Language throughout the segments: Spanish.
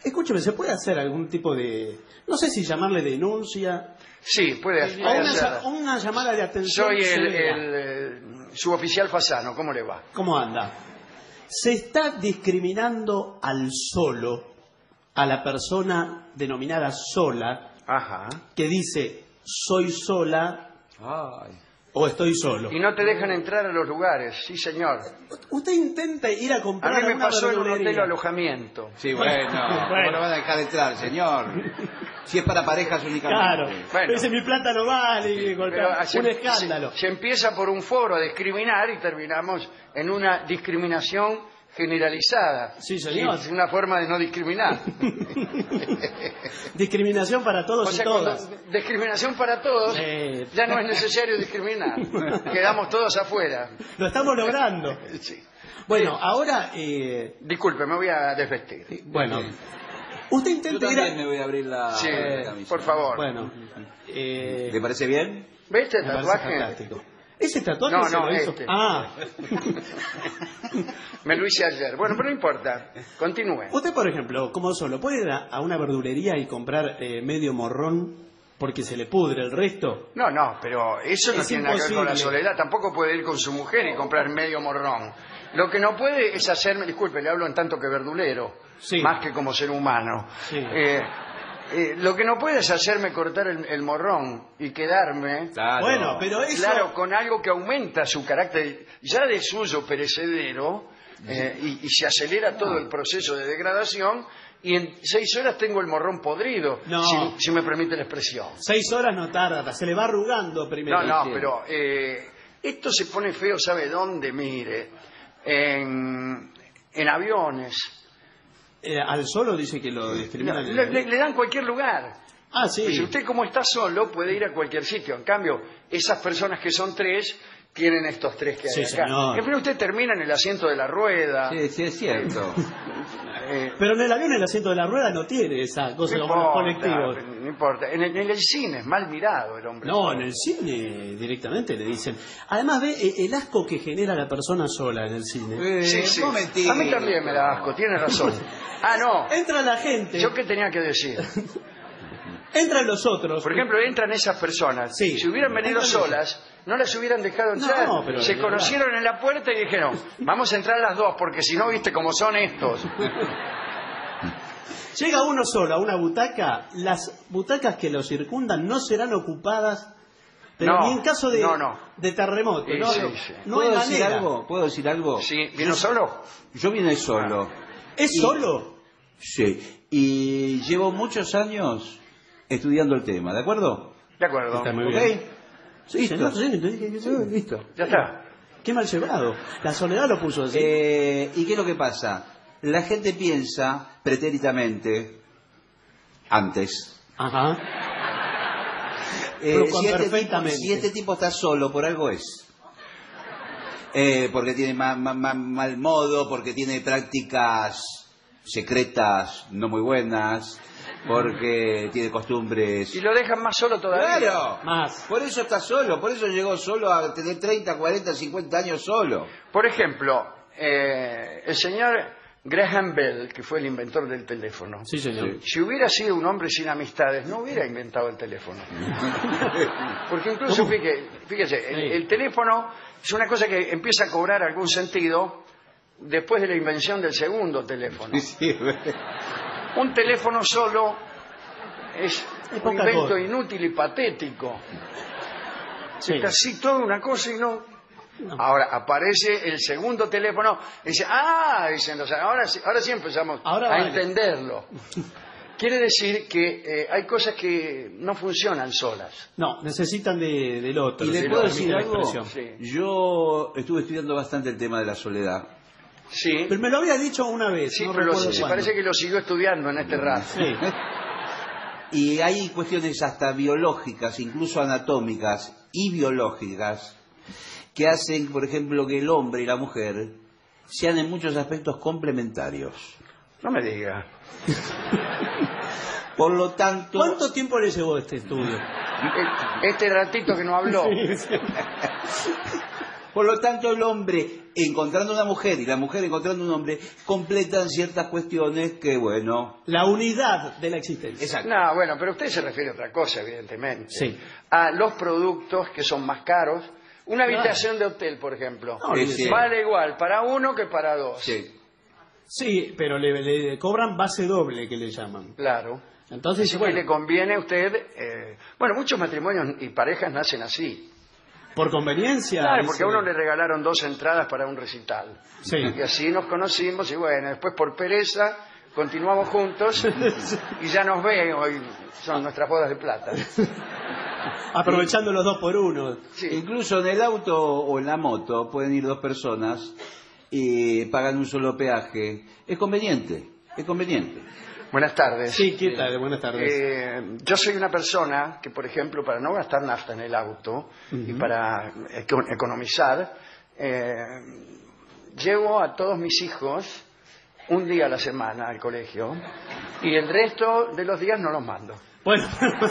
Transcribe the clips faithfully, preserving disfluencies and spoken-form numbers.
Escúcheme, ¿se puede hacer algún tipo de, no sé si llamarle denuncia? Sí, puede, O puede una, hacerla. una llamada de atención. Soy el, severa. el, eh, suboficial Fasano, ¿cómo le va? ¿Cómo anda? Se está discriminando al solo, a la persona denominada sola, Ajá. que dice soy sola Ay. o estoy solo. Y no te dejan entrar a los lugares, sí señor. Usted intenta ir a A comprar mí me una pasó en un verdulería. hotel alojamiento. Sí, bueno, ¿cómo lo van a dejar entrar, señor? Si es para parejas únicamente. Claro, Bueno. dice mi plata no vale, y golpea- Pero se, un escándalo. Se, se empieza por un foro a discriminar y terminamos en una discriminación generalizada. Sí, señor. Es una forma de no discriminar. Discriminación para todos O sea, y todas. cuando discriminación para todos, Eh. ya no es necesario discriminar. Quedamos todos afuera. Lo estamos logrando. Sí. Bueno, ahora, eh, Disculpe, me voy a desvestir. bueno, usted Yo intenta ir también a... me voy a abrir la, Sí, la camisa. por favor. Bueno, eh, ¿Le parece bien? ¿Ve este me parece tatuaje? fantástico. ¿Ese tatuaje No, se no, lo hizo? este. Ah, Me lo hice ayer. Bueno, pero no importa. Continúe. usted, por ejemplo, como solo, ¿puede ir a, a una verdulería y comprar eh, medio morrón porque se le pudre el resto? No, no, pero eso no Es tiene nada que ver con la imposible. soledad. Tampoco puede ir con su mujer y comprar medio morrón. Lo que no puede es hacerme, disculpe, le hablo en tanto que verdulero, Sí. más que como ser humano. Sí. Eh, eh, lo que no puede es hacerme cortar el, el morrón y quedarme, Claro. Bueno, pero eso... claro, con algo que aumenta su carácter ya de suyo perecedero eh, y, y se acelera todo el proceso de degradación y en seis horas tengo el morrón podrido, No. si, si me permite la expresión. Seis horas no tarda, se le va arrugando primero. No, no, pero eh, esto se pone feo, ¿sabe dónde? Mire, en, en aviones. Eh, al solo dice que lo discriminan. Le, le- le dan cualquier lugar. Ah, sí. Si usted como está solo puede ir a cualquier sitio. En cambio, esas personas que son tres tienen estos tres que hay Sí, acá. señor. En fin, usted termina en el asiento de la rueda. Sí, sí, es cierto. eh, Pero en el avión el asiento de la rueda no tiene esa cosa no como los importa, colectivos. no importa. En el, en el cine es mal mirado el hombre. No, en el cine directamente le dicen. Además, ve eh, el asco que genera la persona sola en el cine. Eh, Sí, sí. un momentito. A mí también me da asco, tiene razón. Ah, no. Entra la gente, ¿Yo qué tenía que decir? entran los otros. Por ejemplo, entran esas personas. Sí. Si hubieran venido Entran solas, no las hubieran dejado entrar. No, pero Se de conocieron en la puerta y dijeron, vamos a entrar las dos, porque si no, viste cómo son estos. Llega uno solo a una butaca, las butacas que lo circundan no serán ocupadas, pero No, ni en caso de, no, no. de terremoto. Sí, no, sí, no, sí. no ¿Puedo hay decir manera. algo? ¿Puedo decir algo? ¿Sí? ¿Vino solo? Yo vine solo. ¿Es Y- solo? Sí. Y llevo muchos años estudiando el tema, ¿de acuerdo? De acuerdo. Está muy ¿Ok? bien. Sí, Listo. señor, sí, te dije que sí. Listo. Ya está. Qué mal llevado. La soledad lo puso así. Eh, ¿Y qué es lo que pasa? La gente piensa pretérитamente, antes, Ajá. eh, Pero con si, este tipo, perfectamente. si este tipo está solo, por algo es. Eh, porque tiene ma- ma- ma- mal modo, porque tiene prácticas secretas no muy buenas, porque tiene costumbres... Y lo dejan más solo todavía. ¡Claro! Más. Por eso está solo, por eso llegó solo a tener treinta, cuarenta, cincuenta años solo. Por ejemplo, eh, el señor Graham Bell, que fue el inventor del teléfono, Sí, señor. si hubiera sido un hombre sin amistades, no hubiera inventado el teléfono. Porque incluso, ¿Cómo? fíjese, fíjese, el, Sí. el teléfono es una cosa que empieza a cobrar algún sentido después de la invención del segundo teléfono. Sí, Un teléfono solo es Es un poca invento cosa. inútil y patético. Sí. Es casi toda una cosa y no... No. Ahora aparece el segundo teléfono y dice, ah, dicen los, ahora, sí- ahora sí empezamos Ahora a vale. entenderlo. Quiere decir que eh, hay cosas que no funcionan solas. No, necesitan de, del otro. ¿Y si le lo puedo permite decir la algo? expresión. Sí. Yo estuve estudiando bastante el tema de la soledad. Sí, Pero me lo había dicho una vez. sí no pero recuerdo se cuándo. parece que lo siguió estudiando en este rato. Sí. Y hay cuestiones hasta biológicas, incluso anatómicas y biológicas, que hacen, por ejemplo, que el hombre y la mujer sean en muchos aspectos complementarios. No me diga. Por lo tanto, ¿Cuánto tiempo le llevó este estudio? E- Este ratito que no habló. Sí, sí. Por lo tanto, el hombre encontrando una mujer y la mujer encontrando un hombre completan ciertas cuestiones que, bueno... La unidad de la existencia. Exacto. No, bueno, pero usted se refiere a otra cosa, evidentemente. Sí. A los productos que son más caros. Una habitación de hotel, por ejemplo, No, Sí, sí. vale igual para uno que para dos. Sí. Sí, pero le, le cobran base doble, que le llaman. Claro. Entonces, Así que bueno, le conviene a usted... eh, bueno, muchos matrimonios y parejas nacen así. por conveniencia... Claro, dice- porque a uno le regalaron dos entradas para un recital. Sí. Y así nos conocimos y bueno, después por pereza continuamos juntos y ya nos ven, hoy son nuestras bodas de plata. Aprovechando los dos por uno. Sí. Incluso en el auto o en la moto pueden ir dos personas y pagan un solo peaje. Es conveniente, es conveniente. Buenas tardes. Sí, ¿qué tal? Buenas tardes. Eh, yo soy una persona que, por ejemplo, para no gastar nafta en el auto y para eco- economizar, eh, llevo a todos mis hijos un día a la semana al colegio y el resto de los días no los mando. Bueno,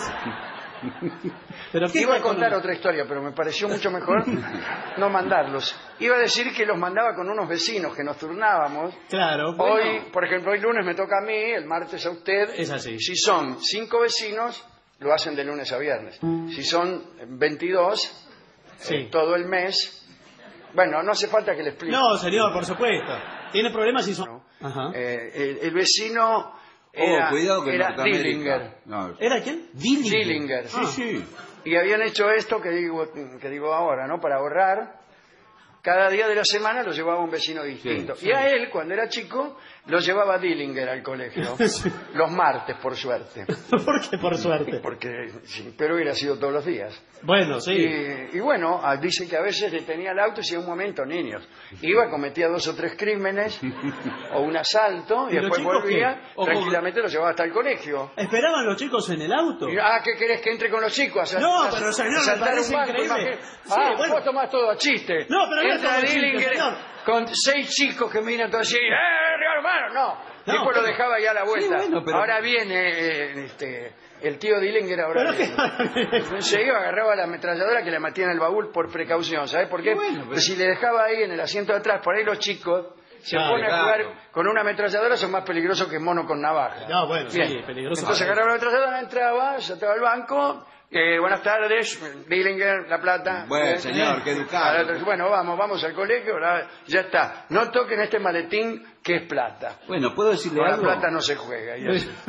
pero ¿qué Iba a con- contar otra historia, pero me pareció mucho mejor no mandarlos. Iba a decir que los mandaba con unos vecinos que nos turnábamos. Claro, bueno, Hoy, por ejemplo, hoy lunes me toca a mí, el martes a usted. Es así. Si son cinco vecinos, lo hacen de lunes a viernes. Si son veintidós, sí. eh, todo el mes. Bueno, no hace falta que le explique. No, señor, por supuesto. Tiene problemas si son... ¿no? Ajá. Eh, el, el vecino era, oh, cuidado que en era Norteamérica- Dillinger. No, ¿Era quién? Dillinger. sí, sí. Y habían hecho esto que digo, que digo ahora, ¿no? Para ahorrar, cada día de la semana lo llevaba un vecino distinto. Sí, y a él, cuando era chico, lo llevaba Dillinger al colegio. Sí. Los martes, por suerte. ¿Por qué? Por suerte. Porque sí, pero hubiera sido todos los días. Bueno, sí. Y, y bueno, ah, dice que a veces le tenía el auto y si en un momento, niños, iba, cometía dos o tres crímenes o un asalto y, ¿Y los después chicos volvía, qué? ¿O tranquilamente lo llevaba hasta el colegio. ¿Esperaban los chicos en el auto? Y, ah, ¿qué querés que entre con los chicos? A, No, a- pero, señor, a me saltar parece un banco, increíble. imagínate. Sí, Ah, bueno. vos tomás todo a chiste. No, pero no es Entra todo chiste, Dillinger señor. con seis chicos que miran todo así, ¡eh, hermano! No, No, después lo pero- dejaba ya a la vuelta. Sí, bueno, pero- Ahora viene eh, este, el tío Dillinger, ahora Pero viene. que- Se iba, agarraba la ametralladora que le metía en el baúl por precaución, ¿sabes por qué? Bueno, pero- Pues si le dejaba ahí en el asiento de atrás, por ahí los chicos se Claro, ponen a claro. jugar con una ametralladora, son más peligrosos que mono con navaja. No, bueno, sí, Bien. peligroso. Entonces agarraba la ametralladora, entraba, saltaba al banco. Eh, buenas tardes, Dillinger, La Plata. Bueno, Eh, señor, qué educado. Ahora, Bueno, vamos, vamos al colegio, ahora ya está. No toquen este maletín que es plata. Bueno, ¿puedo decirle Con la algo? plata no se juega. y así.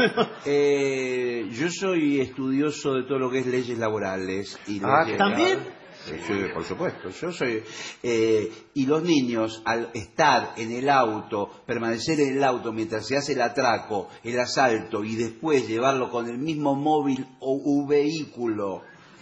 Eh, yo soy estudioso de todo lo que es leyes laborales. Y Ah, leyes- ¿también? Eh, sí, por supuesto. Yo soy. eh, y los niños, al estar en el auto, permanecer en el auto mientras se hace el atraco, el asalto y después llevarlo con el mismo móvil o u vehículo,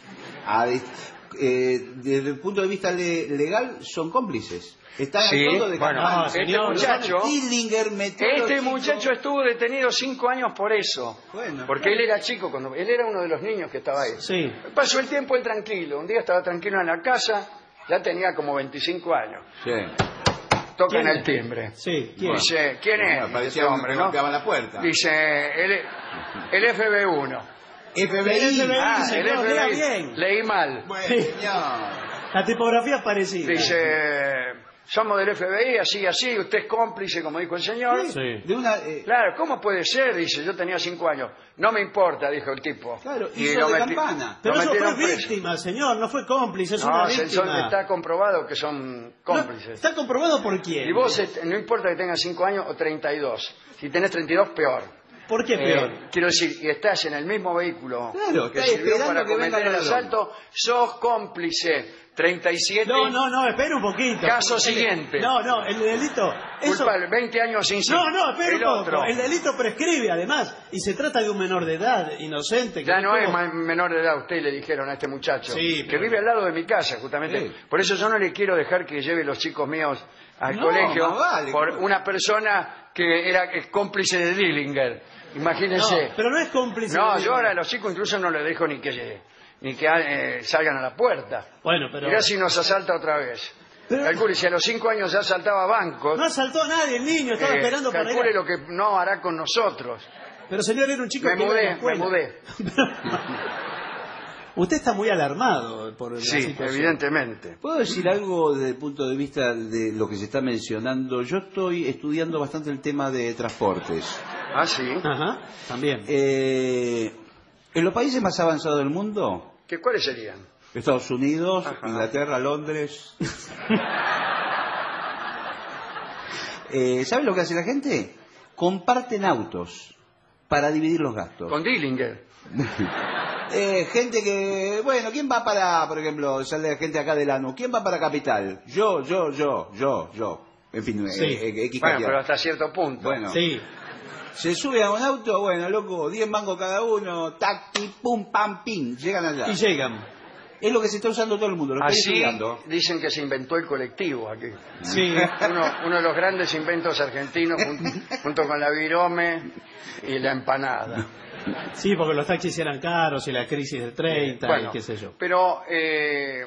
a des- eh, desde el punto de vista le- legal, son cómplices. Están Sí, todo de bueno, campana. no, este señor, muchacho, Dillinger metió a los este chicos- muchacho estuvo detenido cinco años por eso. Bueno, porque él era chico, cuando él era uno de los niños que estaba ahí. Sí. Pasó el tiempo él tranquilo. Un día estaba tranquilo en la casa, ya tenía como veinticinco años. Sí. Tocan ¿Quién el es? timbre. Sí, ¿quién? Dice, ¿quién es? Bueno, parecía Este un hombre, que ¿no? golpeaba la puerta. Dice, el, el F B uno. F B I. El F B I. Ah, el señor, F B I. lea bien. Leí mal. Bueno, Sí. señor. La tipografía es parecida. Dice, somos del F B I, así, así, usted es cómplice, como dijo el señor. Sí. De una, eh, Claro, ¿cómo puede ser? Dice, yo tenía cinco años. No me importa, dijo el tipo. Claro, Y hizo lo de meti- campana. Pero lo eso fue metieron preso. víctima, señor, no fue cómplice, es No, una se- son- víctima. está comprobado que son No, cómplices. ¿Está comprobado por quién? Y vos, este, no importa que tengas cinco años o treinta y dos. Si tenés treinta y dos, peor. ¿Por qué Eh, peor? quiero decir, y estás en el mismo vehículo Claro, que está sirvió esperando para que vengan cometer el los ladrones. asalto, sos cómplice. treinta y siete. No, no, no, espera un poquito. Caso El- siguiente. No, no, el delito... Eso... Culpable, veinte años sin No, no, espera el un poco. otro. El delito prescribe, además, y se trata de un menor de edad, inocente. que Ya no es tuvo- ma- menor de edad, usted le dijeron a este muchacho, Sí, que pero- vive al lado de mi casa, justamente. Sí. Por eso yo no le quiero dejar que lleve los chicos míos al No, colegio más vale, por ¿cómo? una persona que era que es cómplice de Dillinger. No, Imagínense. pero no es cómplice. No, de- yo ahora a los chicos incluso no les dejo ni que, ni que eh, salgan a la puerta. Bueno, pero... Mirá si nos asalta otra vez. Pero- Calcule, si a los cinco años ya asaltaba bancos, No asaltó a nadie, el niño estaba eh, esperando para ir... calcule a- lo que no hará con nosotros. Pero señor, era un chico Me que iba a la mudé, me escuela. mudé. Usted está muy alarmado por la Sí, situación. evidentemente. ¿Puedo decir algo desde el punto de vista de lo que se está mencionando? Yo estoy estudiando bastante el tema de transportes. Ah, sí. Ajá, también. Eh, en los países más avanzados del mundo, ¿Qué, ¿Cuáles serían? Estados Unidos, Ajá. Inglaterra, Londres. eh, ¿Saben lo que hace la gente? Comparten autos para dividir los gastos. Con Dillinger. Eh, gente que, bueno, ¿quién va para, por ejemplo, sale gente acá de Lanús? ¿Quién va para Capital? Yo, yo, yo, yo, yo. En fin, Sí. eh, eh, X Bueno, cantidad. pero hasta cierto punto. Bueno, Sí. se sube a un auto, bueno, loco, diez mangos cada uno, tacti, pum, pam, pim, llegan allá. Y llegan. Es lo que se está usando todo el mundo, lo estoy Así estudiando. dicen que se inventó el colectivo aquí. Sí. Uno, uno de los grandes inventos argentinos jun- junto con la virome y la empanada. Sí, porque los taxis eran caros y la crisis del treinta Bueno, y qué sé yo. pero eh,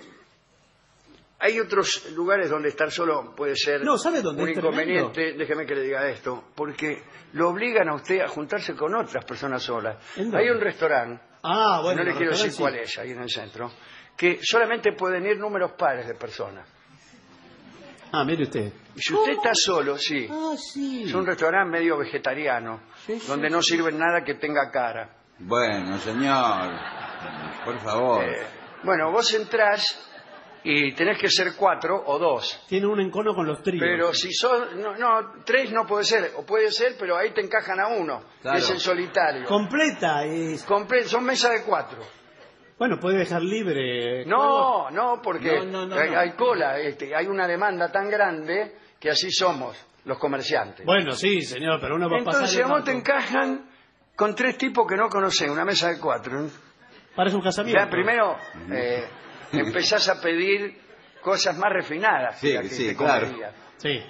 hay otros lugares donde estar solo puede ser No, ¿sabe dónde un es inconveniente. Déjeme que le diga esto, porque lo obligan a usted a juntarse con otras personas solas. ¿En dónde? Hay un restaurante, Ah, bueno. no le el quiero decir restaurante cuál es, ahí en el centro, que solamente pueden ir números pares de personas. sí. Ah, mire usted. Y si usted está solo, sí. Ah, sí. Es un restaurante medio vegetariano, Sí, sí, donde sí. no sirven nada que tenga cara. Bueno, señor, por favor. Eh, bueno, vos entrás y tenés que ser cuatro o dos. Tiene un encono con los tríos. Pero si sos... No, no, tres no puede ser. O puede ser, pero ahí te encajan a uno. Claro. Que es el solitario. Completa es... Comple- son mesas de cuatro. Bueno, puede dejar libre... No, no, porque No, no, no, hay, no. hay cola. Este, hay una demanda tan grande que así somos los comerciantes. Bueno, sí, señor, pero uno va a pasar... Entonces el a vos te marco. encajan con tres tipos que no conocés, una mesa de cuatro. Parece un casamiento. Ya primero eh, empezás a pedir cosas más refinadas Sí, que la que sí, te claro. comerías. Sí.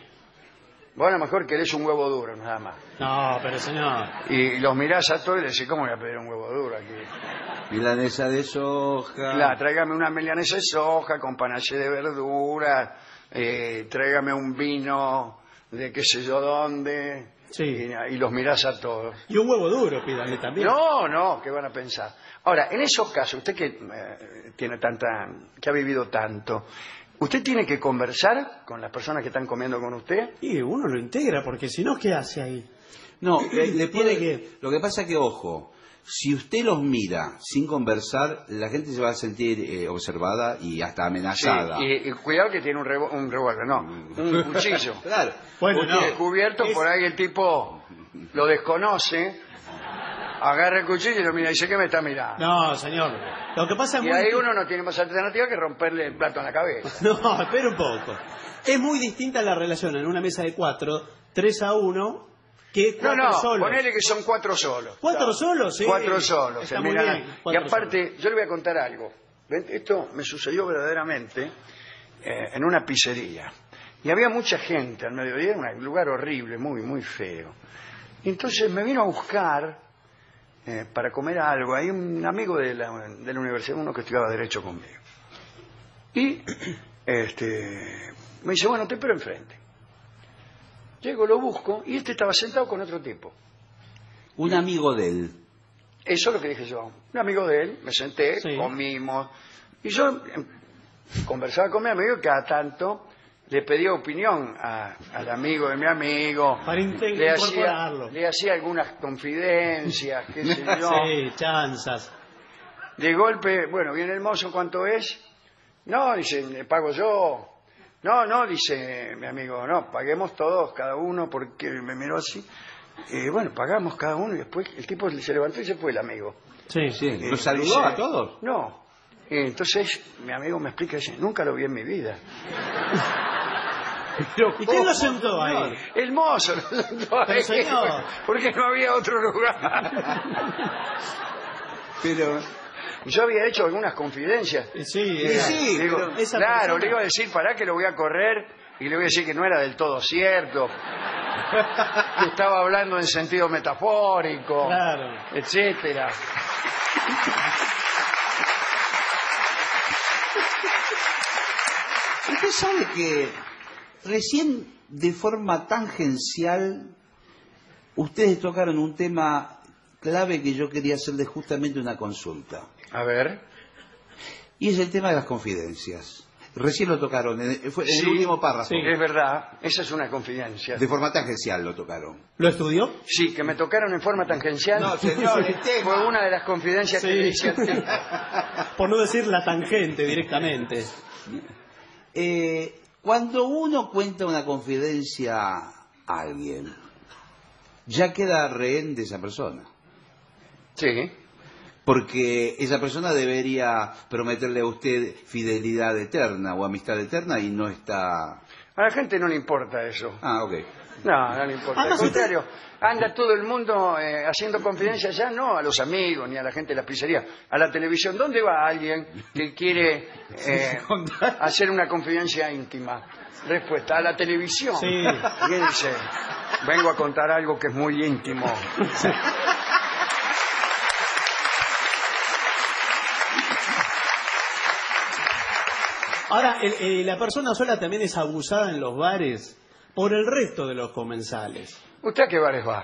Vos a lo mejor querés un huevo duro, nada más. No, pero señor... Y los mirás a todos y decís, ¿cómo voy a pedir un huevo duro aquí? Milanesa de soja. Claro, tráigame una milanesa de soja con panache de verdura, eh, tráigame un vino de qué sé yo dónde, Sí. y, y los mirás a todos. Y un huevo duro, pídale también. No, no, ¿qué van a pensar? Ahora, en esos casos, usted que eh, tiene tanta, que ha vivido tanto, ¿usted tiene que conversar con las personas que están comiendo con usted? Y uno lo integra, porque si no, ¿qué hace ahí? No, le, le Tiene puede- que- Lo que pasa es que, ojo, si usted los mira sin conversar, la gente se va a sentir eh, observada y hasta amenazada. Sí, y, y cuidado que tiene un, revo- un revólver, no, un cuchillo. Claro. Bueno, Usted no. descubierto, Es- por ahí el tipo lo desconoce, agarra el cuchillo y lo mira y dice, ¿qué me está mirando? No, señor. Lo que pasa es Y muy... ahí uno no tiene más alternativa que romperle el plato en la cabeza. No, espera un poco. Es muy distinta la relación en una mesa de cuatro, tres a uno, que No, cuatro no, solos. ponele que son cuatro solos. ¿Cuatro solos? Sí. Cuatro solos. Está se muy miran bien. a- Y cuatro aparte, yo le voy a contar algo. Ven, esto me sucedió verdaderamente eh, en una pizzería. Y había mucha gente al mediodía, era un lugar horrible, muy, muy feo. Y entonces me vino a buscar eh, para comer algo. Hay un amigo de la, de la universidad, uno que estudiaba Derecho conmigo. Y este, me dice, bueno, te espero enfrente. Llego, lo busco, y este estaba sentado con otro tipo. Un amigo de él. Eso es lo que dije yo. Un amigo de él, me senté, Sí. comimos. Y yo em, conversaba con mi amigo y cada tanto le pedía opinión a- al amigo de mi amigo. Para inte- le, hacía, incorporarlo. le hacía algunas confidencias, qué sé yo. Sí, chanzas. De golpe, bueno, viene el mozo, ¿cuánto es? No, dice, le pago yo. No, no, dice mi amigo, no, paguemos todos, cada uno, porque me miró así. Eh, bueno, pagamos cada uno y después el tipo se levantó y se fue el amigo. Sí. Sí, Eh, ¿los saludó dice, a todos? No. Eh, entonces mi amigo me explica, dice, nunca lo vi en mi vida. ¿Y quién lo sentó ahí? El mozo lo sentó Pero, ahí, señor. porque no había otro lugar. Pero, Yo había hecho algunas confidencias. Eh, Sí, Sí, esa- sí, Digo, pero esa claro, persona- le iba a decir, pará que lo voy a correr, y le voy a decir que no era del todo cierto, que estaba hablando en sentido metafórico, Claro. etcétera. usted sabe que recién de forma tangencial ustedes tocaron un tema clave que yo quería hacerle justamente una consulta. A ver, Y es el tema de las confidencias. Recién lo tocaron, en, fue en Sí, el último párrafo. Sí, es verdad, esa es una confidencia. De forma tangencial lo tocaron. ¿Lo estudió? Sí, que me tocaron en forma tangencial. No, señor, el tema. Fue una de las confidencias Sí. que hice. Por no decir la tangente directamente. Eh, cuando uno cuenta una confidencia a alguien, ya queda rehén de esa persona. Sí. Porque esa persona debería prometerle a usted fidelidad eterna o amistad eterna y no está... A la gente no le importa eso. Ah, ok. No, no le importa. Al Además, contrario, anda todo el mundo eh, haciendo confidencias ya no a los amigos ni a la gente de la pizzería, a la televisión. ¿Dónde va alguien que quiere eh, hacer una confidencia íntima? Respuesta, a la televisión. Sí. Y él dice, vengo a contar algo que es muy íntimo. Ahora, el- eh, la persona sola también es abusada en los bares por el resto de los comensales. ¿Usted a qué bares va?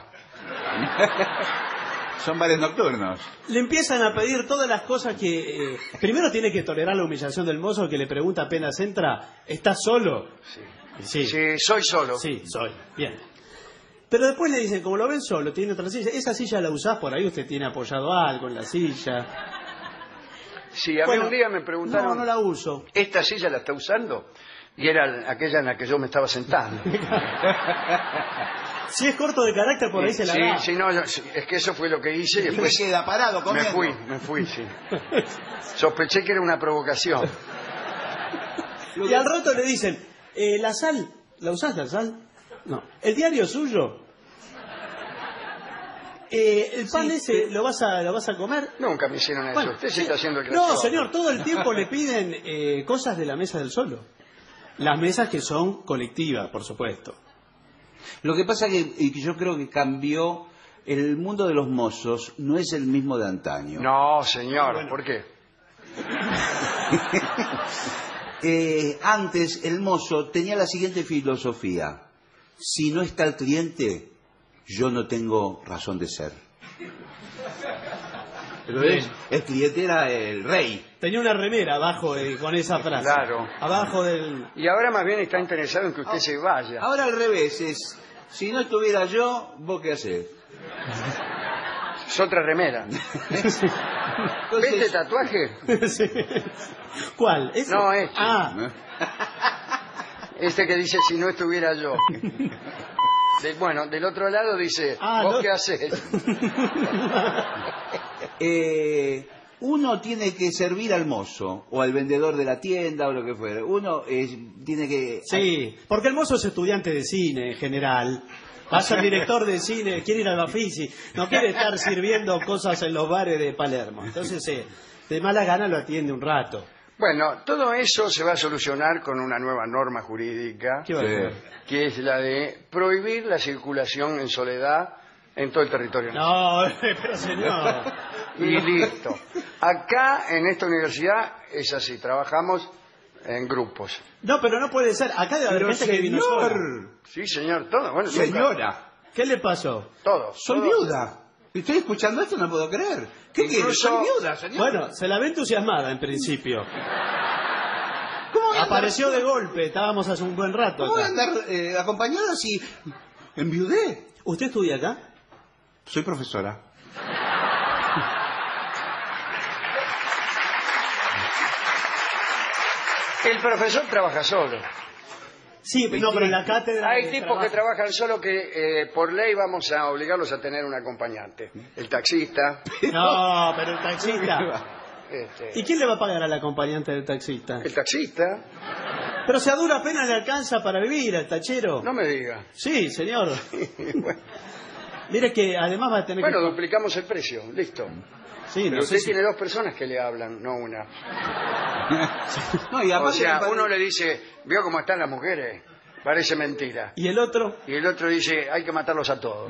Son bares nocturnos. Le empiezan a pedir todas las cosas que... eh, primero tiene que tolerar la humillación del mozo que le pregunta apenas entra, ¿estás solo? Sí. Sí, Sí, soy solo. sí, soy. Bien. Pero después le dicen, como lo ven solo, tiene otra silla. Esa silla la usás por ahí, usted tiene apoyado algo en la silla. Sí, a mí Bueno, un día me preguntaron, No, no la uso. ¿esta silla la está usando? Y era aquella en la que yo me estaba sentando. Si es corto de carácter, por ahí se la sí, da. sí, no, yo- sí, es que eso fue lo que hice y Después después queda parado me comiendo. fui, me fui, sí. Sospeché que era una provocación. Y al rato le dicen, eh, ¿la sal? ¿La usás la sal? No. ¿El diario suyo? Eh, ¿El pan ese lo vas a lo vas a comer? Nunca me hicieron eso. Bueno, Usted se sí. está haciendo el No, gracioso. señor, todo el tiempo le piden eh, cosas de la mesa del solo. Las mesas que son colectivas, por supuesto. Lo que pasa que y que yo creo que cambió el mundo de los mozos, no es el mismo de antaño. No, señor, ¿por qué? Eh, antes el mozo tenía la siguiente filosofía: si no está el cliente, yo no tengo razón de ser. Pero Bien. es, el cliente era el rey. Tenía una remera abajo eh, con esa frase. Claro. Abajo del... Y ahora más bien está interesado en que usted se vaya. Ahora al revés, es si no estuviera yo, ¿vos qué hacés? Es otra remera. ¿Ves este tatuaje? Sí. ¿Cuál? ¿Ese? No, este. Ah, Este que dice si no estuviera yo. De- bueno, del otro lado dice, Ah, ¿vos no. qué haces? Eh, uno tiene que servir al mozo o al vendedor de la tienda o lo que fuera. Uno es, tiene que... sí, porque el mozo es estudiante de cine en general. Va a ser director de cine, quiere ir al Bafisi, no quiere estar sirviendo cosas en los bares de Palermo. Entonces, eh, de mala gana lo atiende un rato. Bueno, todo eso se va a solucionar con una nueva norma jurídica, ¿Qué va a Sí. hacer? que es la de prohibir la circulación en soledad en todo el territorio nacional. No, pero señor. Y listo. Acá, en esta universidad, es así, trabajamos en grupos. No, pero no puede ser. Acá debe haber Pero gente que vino sola. señor, Sí, señor, todo. Bueno, nunca- señora, ¿Qué le pasó? Todos. soy todos. viuda. Estoy escuchando esto, no puedo creer. ¿Qué quiere? Incluso- Soy viuda, señor. Bueno, se la ve entusiasmada en principio. ¿Cómo voy a andar- Apareció de golpe, estábamos hace un buen rato ¿Cómo voy a acá. andar eh, acompañada si enviudé? ¿Usted estudia acá? Soy profesora. El profesor trabaja solo. Sí, no, pero en la cátedra... Hay de tipos que trabajo- trabajan solo que eh, por ley vamos a obligarlos a tener un acompañante. El taxista. No, pero el taxista... este, ¿Y quién le va a pagar al acompañante del taxista? el taxista. Pero si a dura pena le alcanza para vivir al tachero. No me diga. Sí, señor. bueno, Mire que además va a tener bueno, que... duplicamos el precio. Listo. Sí, Pero no sé usted si... tiene dos personas que le hablan, no una. No, y O aparte sea, me pare- uno le dice, ¿vio cómo están las mujeres? Parece mentira. ¿Y el otro? Y el otro dice, hay que matarlos a todos.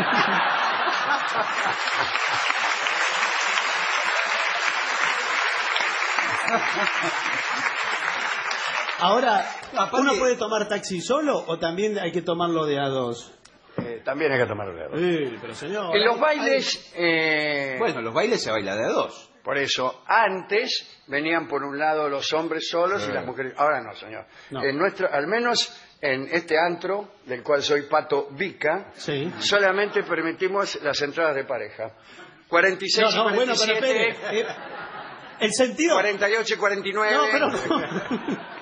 Ahora, Aparte- ¿uno puede tomar taxi solo o también hay que tomarlo de a dos? Eh, también hay que tomar dedo. Sí, pero señor... En los hay- bailes, eh, Bueno, los bailes se baila de a dos. Por eso, antes venían por un lado los hombres solos y las mujeres. Ahora no, señor. No. En nuestro, al menos en este antro, del cual soy Pato Vica, Sí. solamente permitimos las entradas de pareja. cuarenta y seis No, no, y bueno, cuarenta y pero siete, espere. Eh, el sentido... cuarenta y ocho y cuarenta y nueve. No, pero no.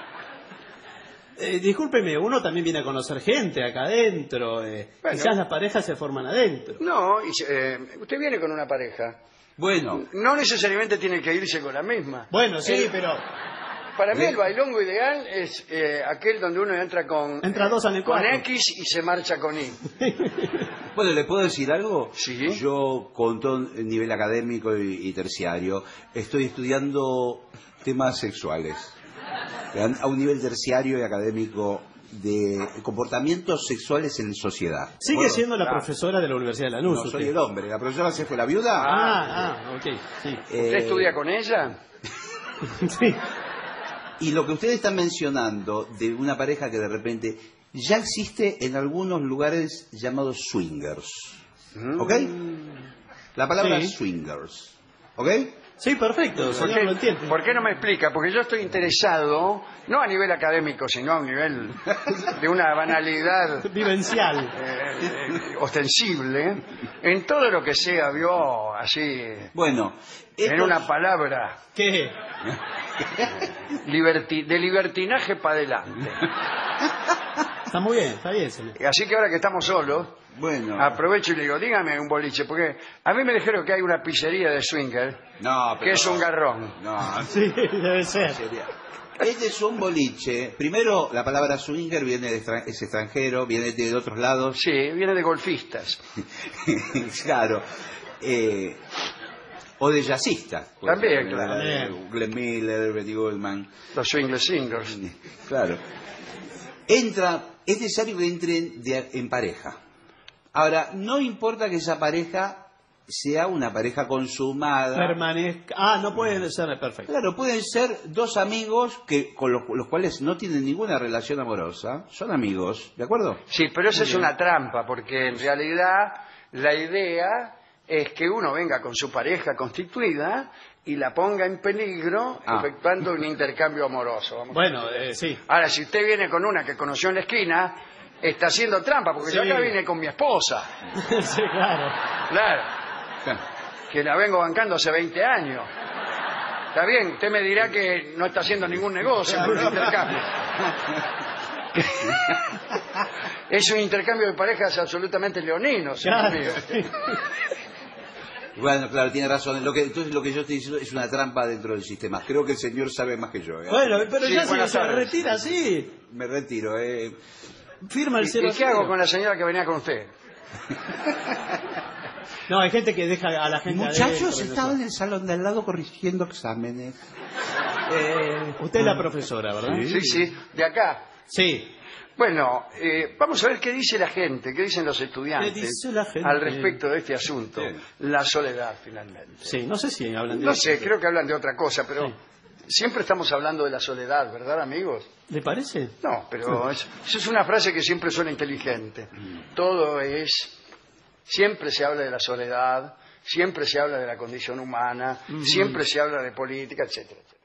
Eh, discúlpeme, uno también viene a conocer gente acá adentro. Eh, Bueno. Quizás las parejas se forman adentro. No, y, eh, usted viene con una pareja. Bueno, No necesariamente tiene que irse con la misma. Bueno, sí, Eh, pero... Para mí Bien. el bailongo ideal es eh, aquel donde uno entra con, Entra dos en el con cuarto. X y se marcha con Y. bueno, ¿le puedo decir algo? Sí. Yo, con todo el nivel académico y, y terciario, estoy estudiando temas sexuales. A un nivel terciario y académico de comportamientos sexuales en sociedad. Sigue Bueno, siendo la claro. profesora de la Universidad de Lanús. No, usted. soy el hombre. ¿La profesora se fue la viuda? Ah, ah, ok, sí. Eh, ¿Usted estudia con ella? Sí. Y lo que ustedes están mencionando de una pareja que de repente ya existe en algunos lugares llamados swingers. ¿Ok? La palabra Sí. swingers. ¿Ok? Sí, perfecto, ¿Por señor, qué, lo entiendo. por qué no me explica? Porque yo estoy interesado, no a nivel académico, sino a un nivel de una banalidad Vivencial. eh, eh, ostensible, en todo lo que sea, vio, así, Bueno, en estos- una palabra, ¿Qué? liberti- de libertinaje para adelante. Está muy bien, está bien, señor. Así que ahora que estamos solos, bueno, aprovecho y le digo, dígame un boliche, porque a mí me dijeron que hay una pizzería de swinger, no, pero que es un garrón. No, Sí, debe ser. sería. Este es un boliche. Primero, la palabra swinger viene de extran- es extranjero, viene de otros lados. Sí, viene de golfistas. Claro. Eh, o de jazzistas. pues, También, eh, claro. eh, Glenn Miller, Betty Goldman. Los swingers singers. Claro. Entra, es necesario que entren de- en pareja. Ahora, no importa que esa pareja sea una pareja consumada. Permanezca. Ah, no puede ser perfecto. Claro, pueden ser dos amigos que con los, los cuales no tienen ninguna relación amorosa. Son amigos, ¿de acuerdo? Sí, pero eso es una trampa, porque en realidad la idea es que uno venga con su pareja constituida y la ponga en peligro Ah. efectuando un intercambio amoroso. Vamos. Bueno, eh, sí. Ahora, si usted viene con una que conoció en la esquina, está haciendo trampa, porque yo Sí. acá vine con mi esposa. Sí, claro. Claro, que la vengo bancando hace veinte años. Está bien, usted me dirá que no está haciendo ningún negocio por un intercambio. Es un intercambio de parejas absolutamente leonino, señor Claro. mío. Bueno, claro, tiene razón. Lo que, entonces lo que yo estoy diciendo es una trampa dentro del sistema. Creo que el señor sabe más que yo. ¿eh? Bueno, pero Sí, ya se, buenas se tardes. retira así. Me retiro. ¿eh? Firma el ¿Y, cero y qué hago con la señora que venía con usted? No, hay gente que deja a la gente Muchachos, adentro, estaba no en el salón de al lado corrigiendo exámenes. sé. Eh, usted es la profesora, ¿verdad? Sí, sí, de acá. Sí. Bueno, eh, vamos a ver qué dice la gente, qué dicen los estudiantes ¿Qué dice la gente? al respecto de este asunto, Sí. la soledad finalmente. Sí, no sé si hablan de No eso. sé, creo que hablan de otra cosa, pero Sí. siempre estamos hablando de la soledad, ¿verdad, amigos? ¿Le parece? No, pero es- eso es una frase que siempre suena inteligente. Todo es, siempre se habla de la soledad, siempre se habla de la condición humana, siempre se habla de política, etcétera, etcétera.